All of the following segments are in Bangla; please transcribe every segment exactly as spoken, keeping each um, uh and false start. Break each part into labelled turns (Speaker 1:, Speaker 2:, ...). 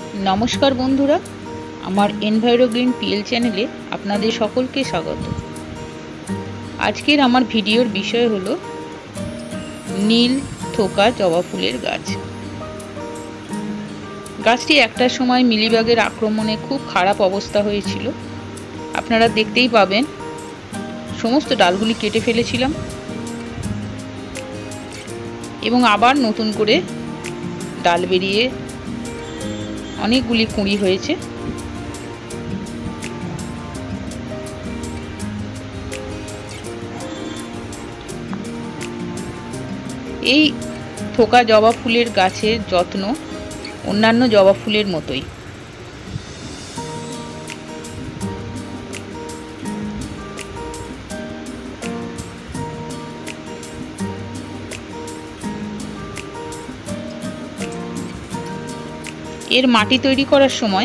Speaker 1: नमस्कार बंधुरा आमार एनभायरो ग्रीन पीएल चैनेले आपनादेर सकलके स्वागत। आजकेर आमार भिडियोर विषय हलो नील थोका जबा फुलेर गाछ। गाछटी एकटा समय मिलिबागेर आक्रमणे खूब खाराप अवस्था हयेछिलो। आपनारा देखतेई पाबेन समस्त डालगुली केटे फेलेछिलाम एबं आबार नतून करे डाल बेरिये अनेकगुली कुঁড়ি হয়েছে। এই থোকা জবা ফুলের গাছের যত্ন অন্যান্য জবা ফুলের মতোই। एर माटी तैरी करार समय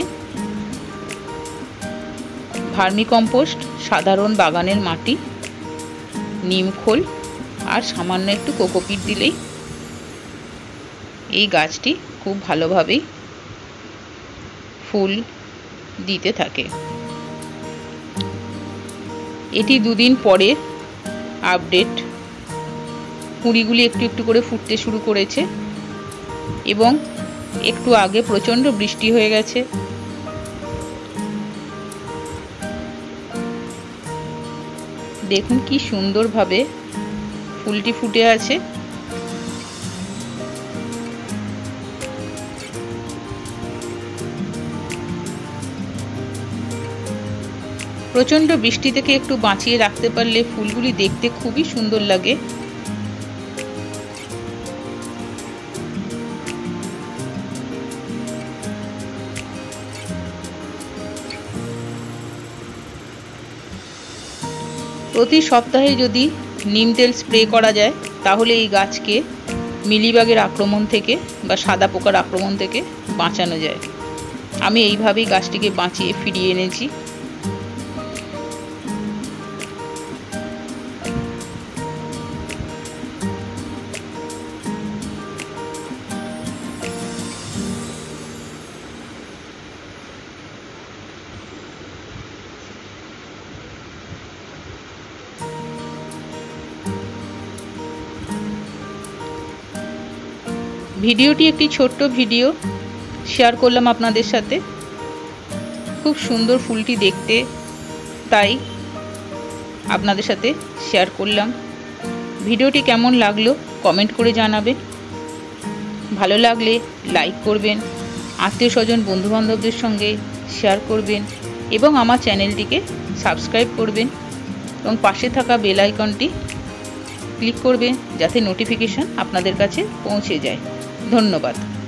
Speaker 1: भार्मी कम्पोस्ट, साधारण बागानेर माटी, नीम खोल और सामान्य एकटू कोकोपिट दिलेई এই গাছটি खूब ভালোভাবে ফুল দিতে থাকে। এটি দুদিন পরে আপডেট, কুঁড়িগুলি একটু একটু করে ফুটতে শুরু করেছে এবং একটু আগে প্রচন্ড বৃষ্টি হয়ে গেছে। দেখুন কি সুন্দরভাবে ফুলটি ফুটে আছে। প্রচন্ড বৃষ্টি থেকে একটু বাঁচিয়ে রাখতে পারলে ফুলগুলি দেখতে খুবই সুন্দর লাগে। प्रति सप्ताहे यदि नीम तेल स्प्रे करा जाए ताहले এই গাছকে মিলিবাগের আক্রমণ থেকে বা সাদা পোকার আক্রমণ থেকে বাঁচানো যায়। আমি এইভাবেই গাছটিকে বাঁচিয়ে ফিরিয়ে এনেছি। ভিডিওটি একটি ছোট্ট ভিডিও শেয়ার করলাম আপনাদের সাথে। খুব সুন্দর ফুলটি দেখতে, তাই আপনাদের সাথে শেয়ার করলাম। ভিডিওটি কেমন লাগলো কমেন্ট করে জানাবেন। ভালো লাগলে লাইক করবেন, আত্মীয় স্বজন বন্ধু বান্ধবদের সঙ্গে শেয়ার করবেন এবং আমার চ্যানেলটিকে সাবস্ক্রাইব করবেন এবং পাশে থাকা বেল আইকনটি ক্লিক করবেন যাতে নোটিফিকেশন আপনাদের কাছে পৌঁছে যায়। ধন্যবাদ।